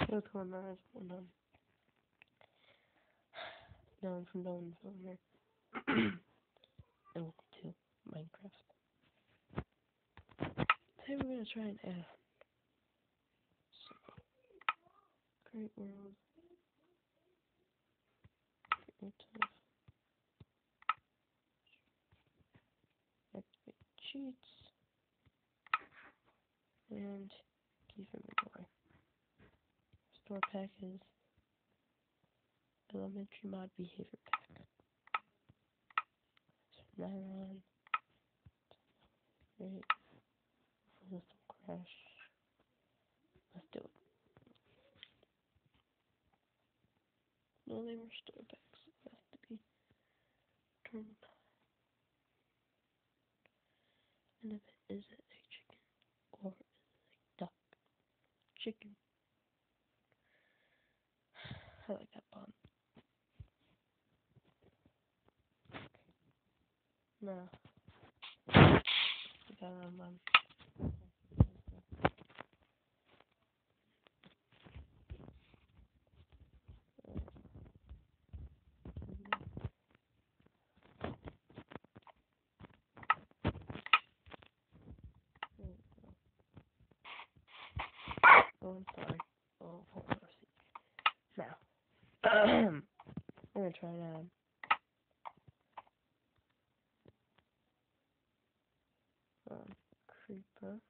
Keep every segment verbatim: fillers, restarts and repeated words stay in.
What's going on? What's going on? Dylan from Dylan's over here. And welcome to Minecraft. Today we're gonna try and add Great World, Creative, Activate Cheats, and Keep Inventory. Store pack is Elementary Mod Behavior Pack. Turn that on. Great. Hopefully this will crash. Let's do it. No, they were store packs. It has to be turned on. And if it is it a chicken or is it a duck? Chicken. I like that bun. No. We got it on bun. Oh, I'm sorry. Oh, hold on. Now. I'm gonna try it out. Um, creeper.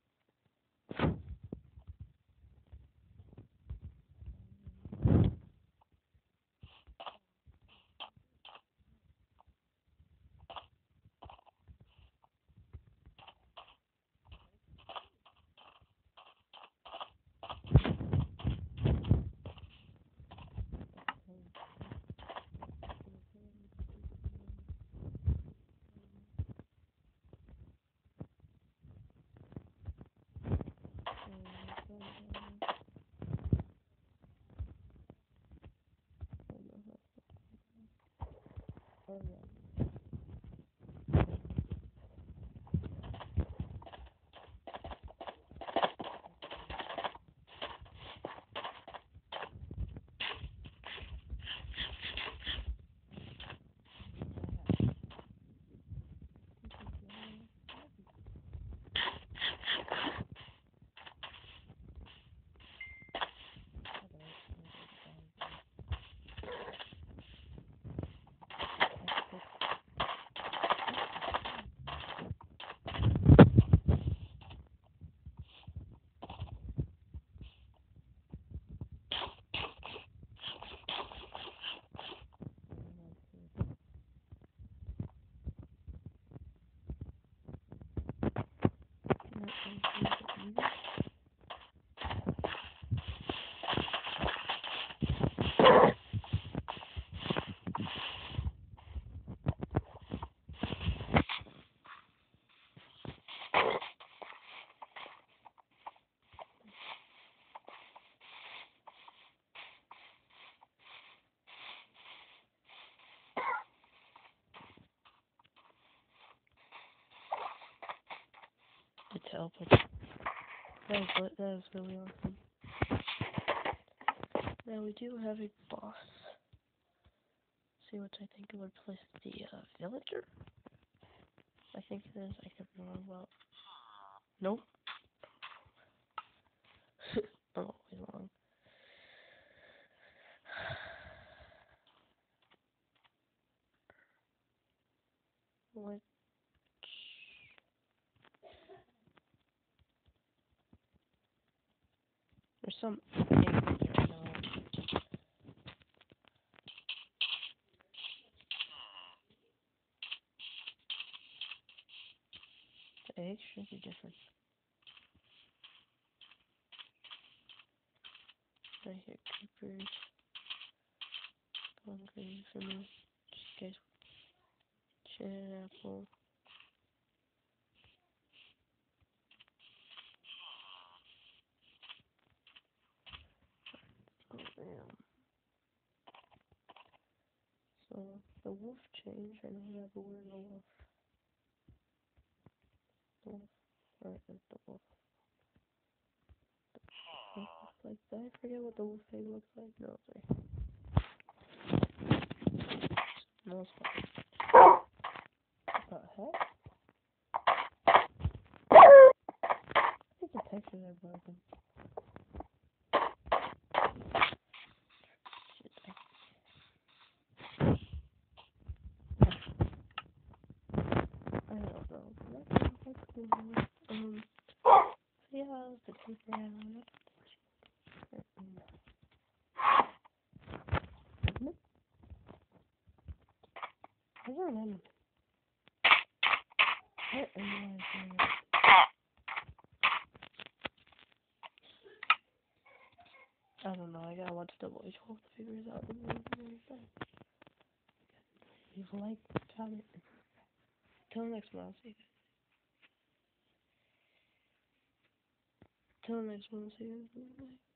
Oh, yeah. The teleport. That was, that was really awesome. Now we do have a boss. See what I think it would place the uh, villager. I think it is. I could be wrong about. Nope. I'm always wrong. What? There's some names I don't know. The egg should be different. Right here, creepers. Going green for me. Just guys. Cherry apple. Oh damn. So the wolf change. I know we have a word in the wolf. The wolf. Alright, there's the wolf. The wolf looks like Did I forget what the wolf thing looks like? No, sorry. No, it's fine. What the heck? I think the textures are broken. Shit, I... I don't know. Um, so yeah, the paper and all that. I don't remember. I don't remember. I don't know, I gotta watch the voice hold to figure it out. Leave a like, comment. Till next one, I'll see you. Till next one, I'll see you.